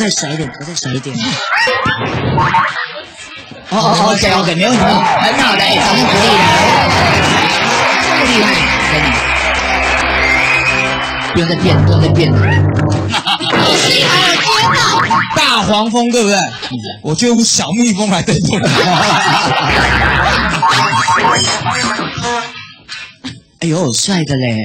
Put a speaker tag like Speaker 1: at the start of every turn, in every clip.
Speaker 1: 再甩一点，我再甩一点。OK， 没问题，很好的，掌声鼓励了，厉害，真的。不用再变，不用再变了。
Speaker 2: 大黄蜂对不对？我就用小蜜蜂来对付你。
Speaker 1: 哎呦，帅的嘞！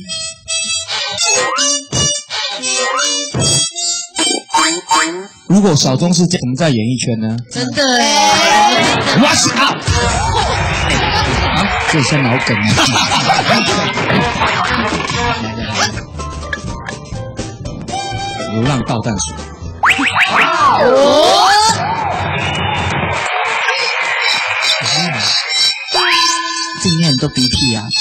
Speaker 2: 如果小钟是怎么在演艺圈呢？
Speaker 3: 真的哎！
Speaker 2: 我是他。
Speaker 1: 这算老梗啊！
Speaker 2: 流浪倒弹鼠。
Speaker 1: 这里面很多鼻涕啊！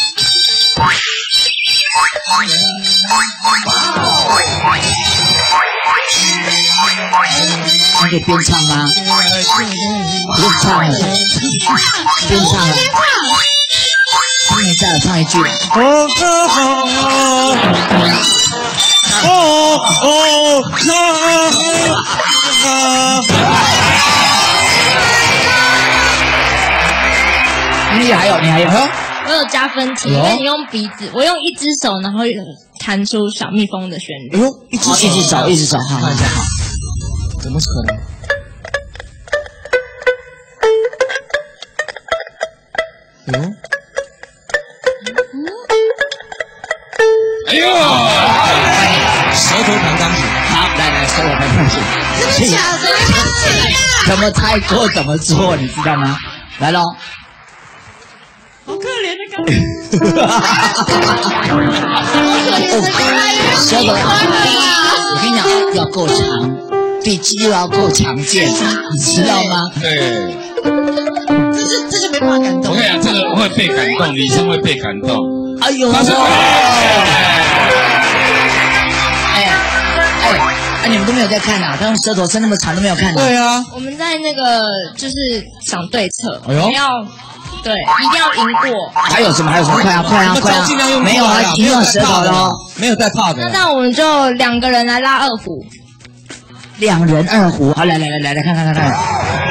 Speaker 1: 你可以边唱吗？不用唱了，边唱了。唱一下，唱一句。你还有？
Speaker 3: 我有加分题，因为你用鼻子，我用一只手，然后弹出小蜜蜂的旋律。
Speaker 1: 哎呦，一只手，好，看一下，好。
Speaker 2: 怎么可能？哎呦！舌头弹钢琴，
Speaker 1: 好，来，手我弹钢琴。
Speaker 3: 真的假的？
Speaker 1: 怎么猜错怎么做，你知道吗？来喽。
Speaker 3: 好可怜的钢琴。
Speaker 1: 舌头，我跟你讲，要够长，臂肌又要够强健，你知道吗？
Speaker 2: 对。
Speaker 3: 这就没办法感动。
Speaker 4: 我跟你讲，这个会被感动，女生会被感动。
Speaker 1: 哎呦！你们都没有在看啊？他用舌头伸那么长都没有看啊？
Speaker 2: 对啊，
Speaker 3: 我们在那个就是想对策，
Speaker 2: 哎呦，
Speaker 3: 一定要赢过。
Speaker 1: 还有什么？快啊！
Speaker 2: 尽量用
Speaker 1: 没有啊，一定要舌头的哦，
Speaker 2: 没有在怕的。
Speaker 3: 那我们就两个人来拉二胡，
Speaker 1: 2人2胡，好，来看。